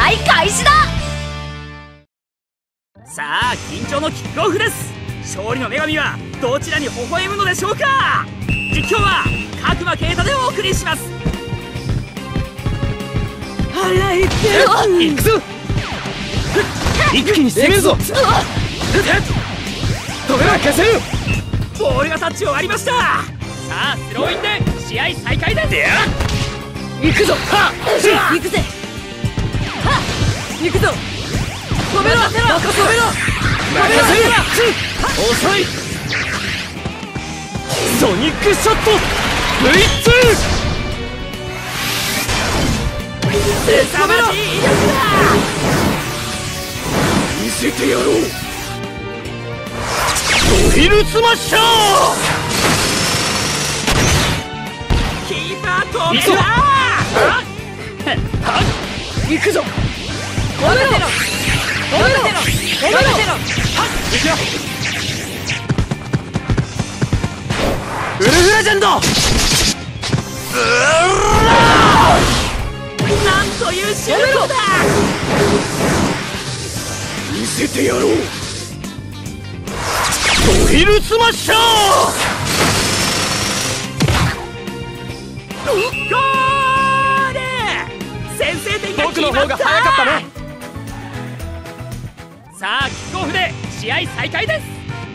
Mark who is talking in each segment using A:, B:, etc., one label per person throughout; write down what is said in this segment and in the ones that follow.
A: 合開始だ。
B: さあ緊張のキックオフです。勝利の女神はどちらに微笑むのでしょうか。実況は角間啓太でお送りします。
A: 腹いって
C: 行くぞ。一気に攻めるぞ。止めろ。任せる。
B: ボールがタッチ終わりました。さあスローインで試合再開です。
C: 行くぞ。
A: 行くぜ。行くぞ。止めろ。止めろ。
C: 任せる。遅い。ソニックショット V2。
B: 凄まじい威力だ。
C: 見せてやろう。ドヒルスマッシャー。
B: キーパー止めた。
C: 行くぞ。
A: 止めろ。止めろ。止めろ。
C: 行くよ。ウルフレジェンド。
B: なんというシュートだ。
C: 見せてやろう。ドヒルスマッシャー。
B: ゴール。先制点が決まった。
C: 僕の方が早かったね。
B: さあキックオフで試合再開です。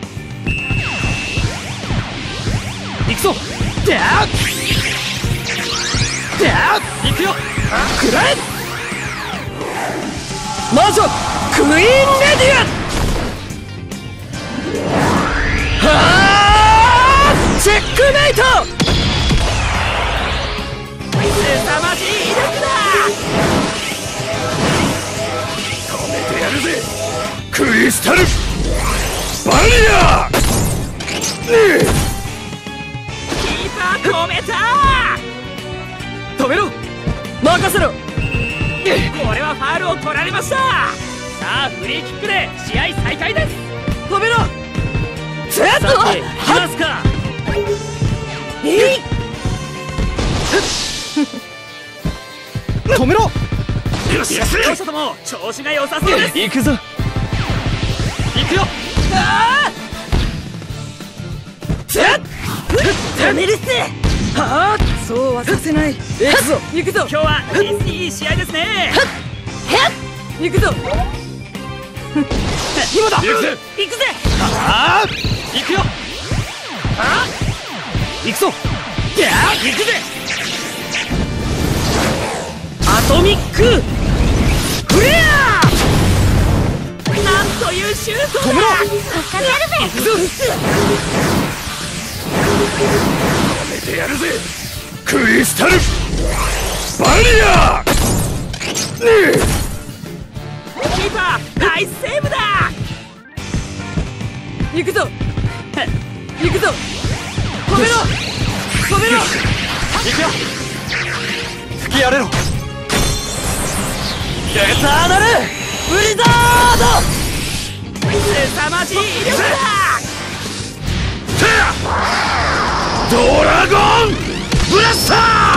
C: 行くぞ。行くよ。くらえ。まずはクイーンレディア。チェックメイト。
B: 凄まじい威力だ。
C: 止めてやるぜ。クリスタルバリア。
B: キーパー止めた。
C: 止めろ。任せろ。
B: これはファウルを取られました。さあフリーキックで試合再開です。
A: 止めろ。
C: さて行きますか。止めろ。
B: 両者とも調子が良さそうです。
C: 行くぞ。行くよ。
A: 止めるっす。
C: はあ、そうはさせない。行くぞ。
A: 行くぞ。
B: 今日は実にいい試合ですね。
A: 行くぞ。
C: 今だ。
A: 行くぜ。
C: ああ、行くよ。行くぞ。行くぜ。アトミックフレア。
B: なんというシュートだ。
C: 止めろ。
A: 助かるぜ。
C: 行くぞ。止めてやるぜ。クリスタルバリア。
B: キーパーナイスセーブだ。
A: 行くぞ。行くぞ。止めろ。止めろ。
C: 行くよ。吹き荒れろ。エターナルブリザード。
B: 凄まじい威力だ。
C: ドラゴンブラスタ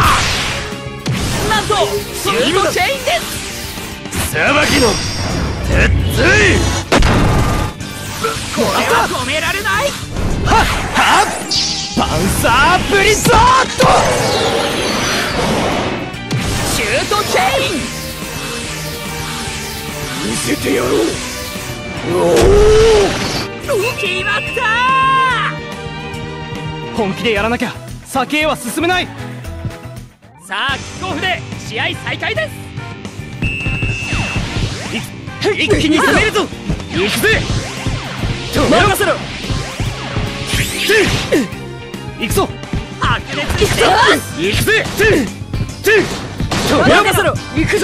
B: なんとシュートチェインです。
C: ー。裁きの鉄槌。
B: これは止められない。
C: はっパンサーブリザード。
B: シュートチェイン。
C: 見せてやろう。
B: 決まった。
C: 本気でやらなきゃ先へは進めない。
B: さあキックオフで試合再開です。
C: 一気に攻めるぞ。行くぜ。任せろ。行くぞ。
B: 白熱しています。
C: 行くぜ。任せろ。行くぞ。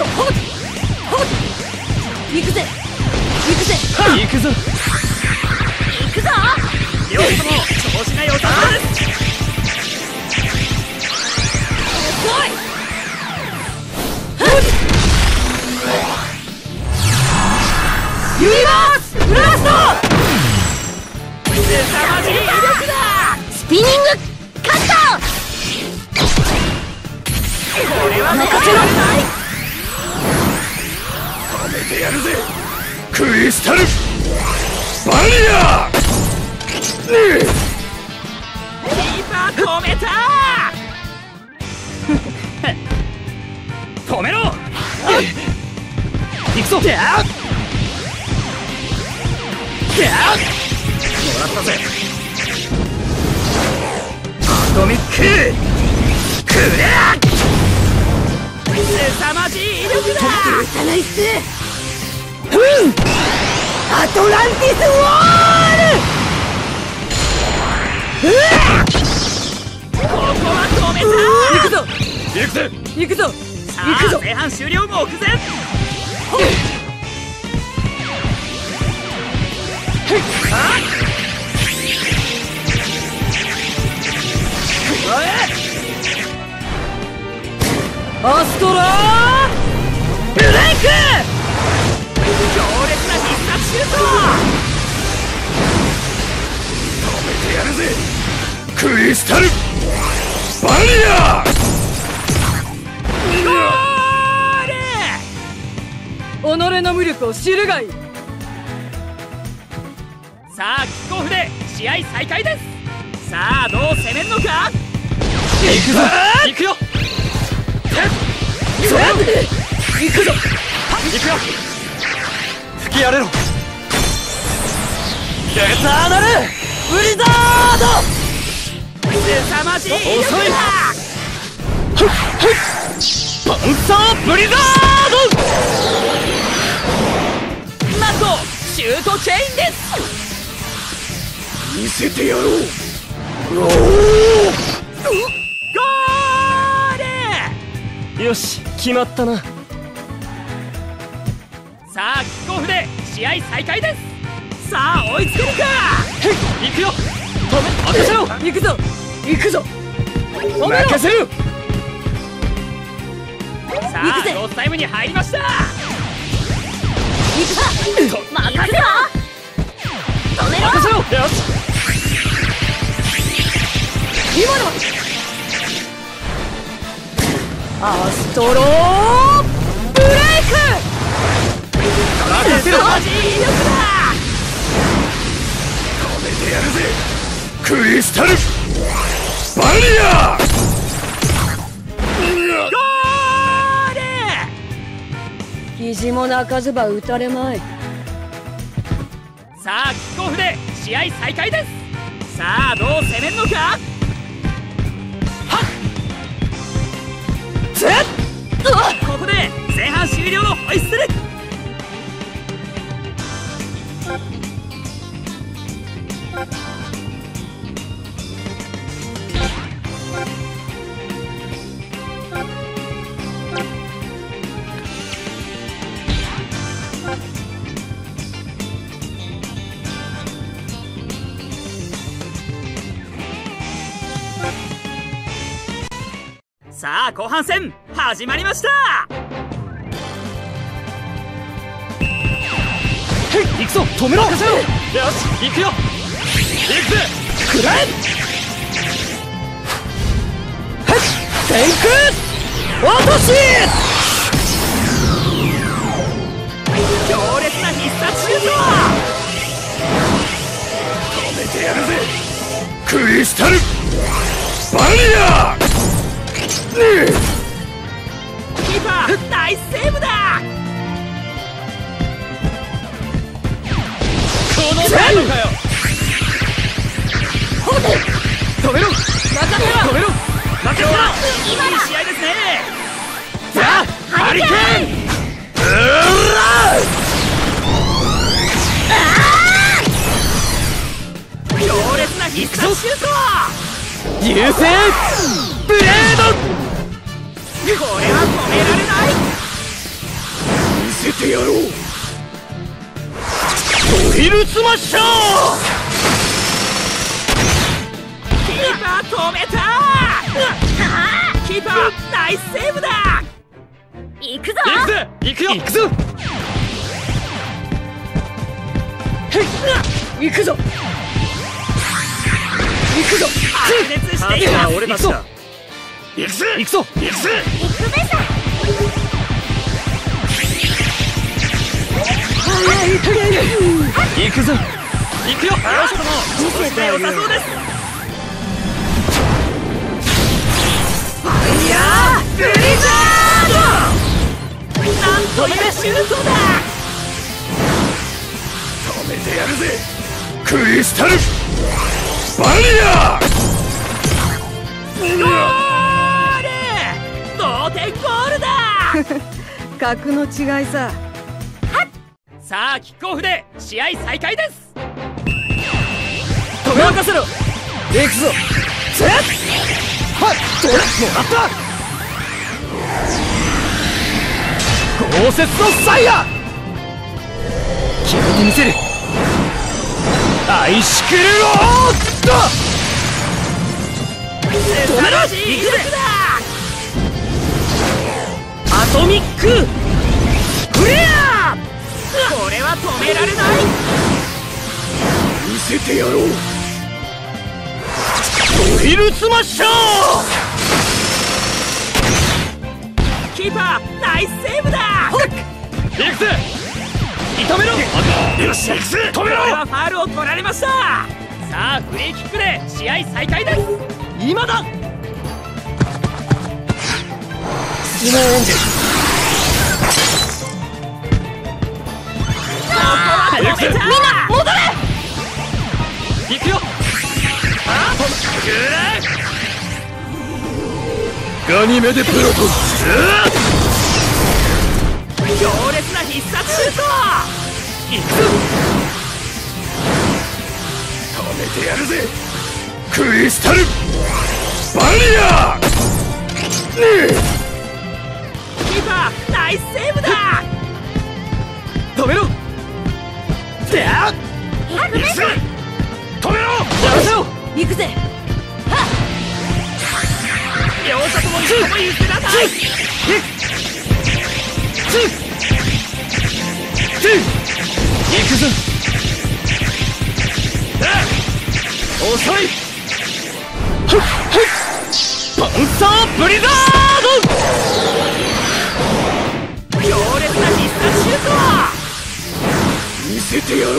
A: 行くぜ。行くぜ。
C: 行くぞ。
A: 行くぞ。
B: 両者とも調子が良さそうです。
A: ユニバースブラスト。
B: 凄まじい威力だ。
A: スピニングカット。
B: これは任せられない。
C: クリスタルバリア
B: キーパー止めた止めろ行くぞもらったぜアトミッククレア凄まじい威力だ
A: 撃たないっす。アトランティスウォール。
B: ここは止めた
A: 行くぞ
C: 行くぜ
A: 行くぞ
B: さ
A: 行くぞ。
B: あ前半終了目前
A: アストラブレイク。
B: 強烈な必殺シュート
C: 止めてやるぜクリスタルバリア
B: ゴール
A: 己の無力を知るがいい。
B: さあキックオフで試合再開です。さあどう攻めんのか。
C: 行くぞ
B: 行くよ
A: 行くぞ
B: 行くよ
C: 吹き荒れろ
A: エターナルブリザード。
B: 凄まじい威力だ
C: パンサーブリザ
B: なんとシュートチェインです
C: ード見せてやろう
B: ゴール
C: よし決まったな
B: さあキックオフで試合再開ですさあ追いつけるか行くよ任せろ
A: 行くぞ行くぞ
C: 任せる
B: さ
A: 行くぜ
B: あロースタイムに入りました
A: 行くぞ任せろ止めろ
B: 任せろよし
A: 今のアストローブレイ
B: 凄まじい威力だ
C: 止めてやるぜクリスタルバリア
B: ゴール
A: ク肘も泣かずば打たれまい。
B: さあキックオフで試合再開ですさあどう攻めんのかはっここで前半終了のホイッスルさあ後半戦始まりました
C: 行くぞ止めろ
B: 任せろよし行くよ行くぜ
C: くらえ
A: 天空落とし
B: 強烈な必殺シュート
C: 止めてやるぜクリスタルバリア
B: キーパーナイスセーブだこの程度かよ
C: 止めろ
B: 止めろ負けろいい試合ですね
C: さあハリケーン
B: 強烈な必殺シュート
C: 優勢ブレード
B: これは止められない
C: 見せてやろうドリルスマッシャー
B: キーパー止めたキーパーナイスセーブだ
A: 行くぞ
C: 行くぜ行くよ行くぞ
A: 行くぞ行くぞ
B: 白熱しています
C: 折れました行くぜ行くぞ行くぜ
A: 行くべさ
C: 行くぞ。
B: 行くよ。両者とも調子が良さそうです。
A: ファイヤーブリザード。
B: なんというシュートだ。
C: 止めてやるぜクリスタルバリア。
B: ゴール。同点ゴールだ。
A: 格の違いさ。
B: さあキックオフで試合再開です。
C: 任せろ。行くぞ。せっはっともらった。豪雪のサイヤ決めてみせる。アイシクルロード。
B: 止めろ。威力だ。アトミックフレア。これは止められない。
C: 見せてやろう。ドヒルスマッシャー。
B: キーパーナイスセーブだ。
C: 行くぜ。痛めろ。よし行くぜ。止めろ。
B: これはファウルを取られました。さあフリーキックで試合再開です。今だ。
C: スモーンで
B: みんな戻れ。
C: 行くよ。ガニメデプロトン。
B: 強烈な必殺シュート。
C: 行くぞ。止めてやるぜクリスタルバリア。
B: キーパーナイスセーブだ。
C: 止めろ。行くぜ。止めろ。やらせろ。
A: 行くぜ。
B: 両者とも一歩も譲らない。
C: 行くぞ。遅い。パンサーブリザード。
B: 強烈な必殺シュート。
C: 見せてやろう。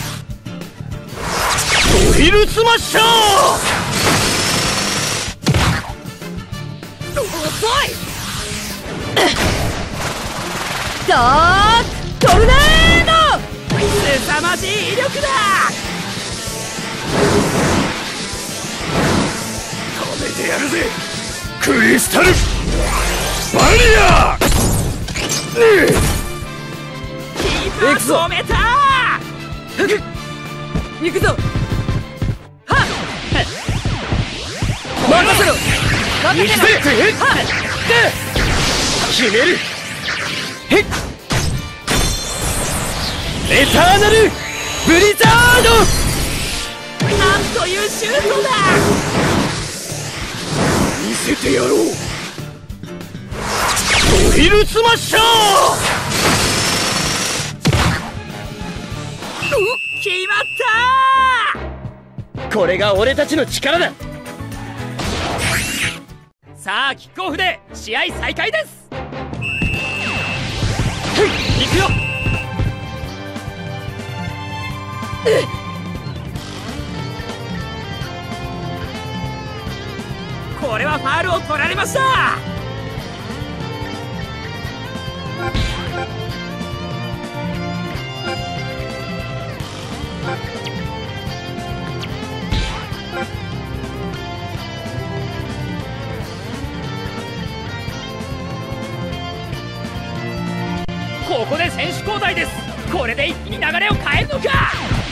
C: ドヒルスマッシャー。
B: 遅い。
A: ダークトルネード。
B: 凄まじい威力だ。
C: 止めてやるぜクリスタルバリア。
B: キーパー止めた。
A: 行くぞ。
C: 任せろ。
A: 任せろ。
C: 決める。へっエターナルブリザード。
B: なんというシュートだ。
C: 見せてやろうドヒルスマッシャー。
B: 決まった。
C: これが俺たちの力だ。
B: さあキックオフで試合再開です。行くよ。これはファウルを取られました。ここで選手交代です。これで一気に流れを変えるのか。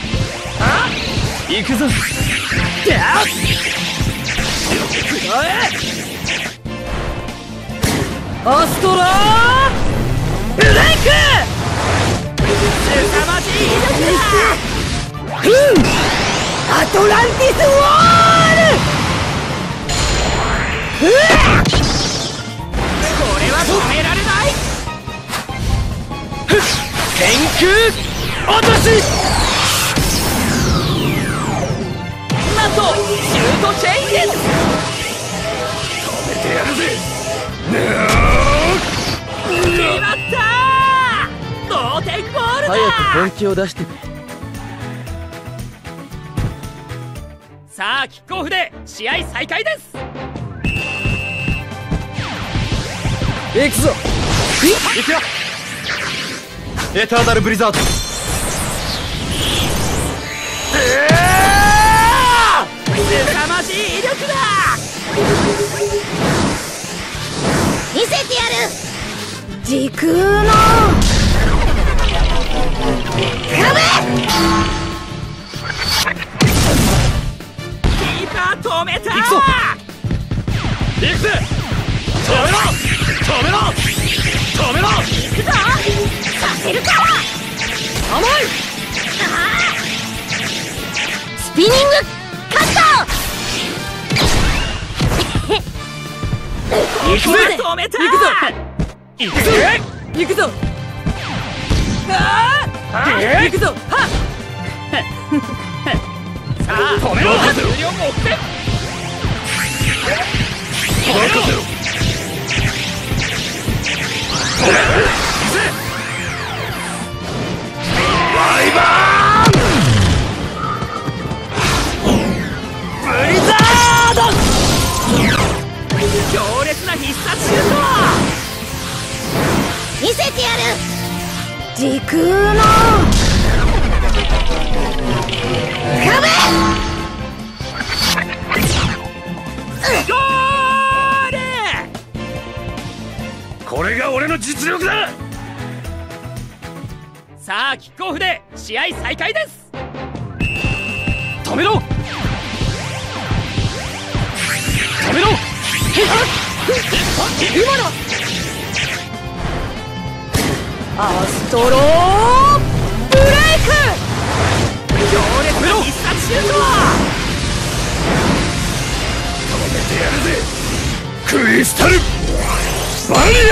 C: 行くぞ。
A: アストラーブレイク。
B: 凄まじい威力だ。
A: アトランティスウォール。
B: これは止められない。
C: 天空落とし。
B: なんとシュートチェインです。
C: 止めてやるぜ。
B: 決まった。同点ゴールだ。
C: 早く本気を出してく
B: さあキックオフで試合再開です。
C: れ。行くぞ。行くよ。エターナルブリザード。
B: 凄まじい威力だ。
A: 見せてやる。時空の壁。
B: キーパー止めた。
C: 行くぞ。行くぜ。止めろ止めろ止めろ。
A: 行くぞ。させるか。
C: 甘い。
A: スピニングカット。
C: 行くぜ。
B: 止めた。
C: 行くぞ。行くぞ。行くぞ。行くぞ。はっ。
B: さあ
C: 止めろ。
B: 終了目前。
C: 止めろ。ライバーンブリザード。
B: 強烈な必殺シュート。
A: 見せてやる。時空の壁。
B: ゴール。
C: これが俺の実力だ。
B: さあキックオフで試合再開です。
C: 止めろ止めろ。今だ。
A: アストローブレイク。
B: 強烈な必殺シュート。
C: 止めてやるぜクリスタルバリア。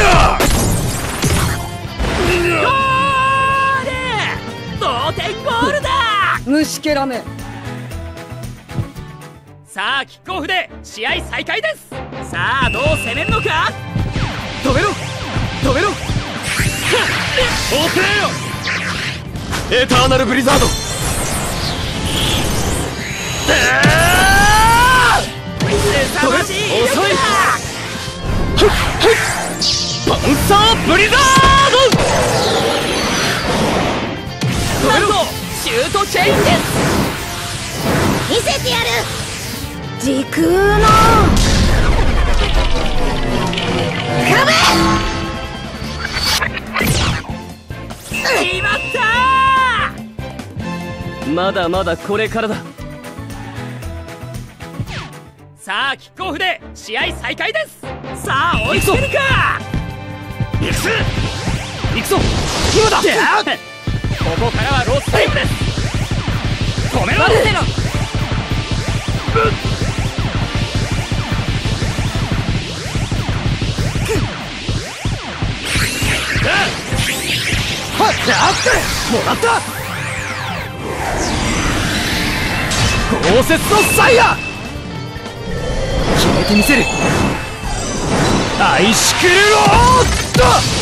B: ゴール。同点ゴールだ。
A: 虫けらめ。
B: さあキックオフで試合再開です。さあどう攻めるのか。
C: 止めろ止めろ。おくれよエターナルブリザード。
B: 凄まじい威力だ。
C: パンサーブリザード。
B: なんとシュートチェインです。
A: 見せてやる。時空の壁。
B: 決まった。
C: まだまだこれからだ。
B: さあキックオフで試合再開です。さあ追いつけるか。
C: 行くぜ行くぞ今だ。
B: ここからはロスタイムです。止めろ。
C: もらった豪雪のサイヤ。決めてみせるアイシクルロード。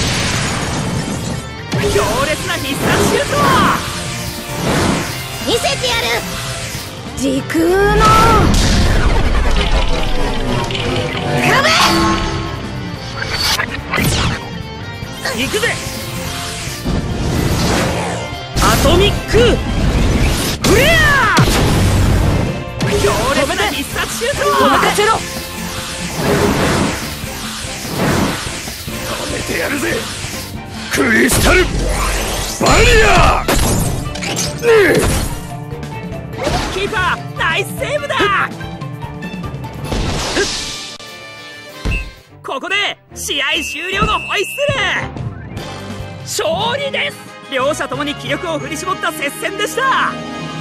B: 強烈な必殺シュート。
A: 見せてやる。時空の壁。
B: 行くぜ。アトミックフレア。強烈な必殺シュート。
C: 任せろ。止めてやるぜクリスタルバリア。
B: キーパーナイスセーブだ。ここで試合終了のホイッスル。勝利です。両者ともに気力を振り絞った接戦でした。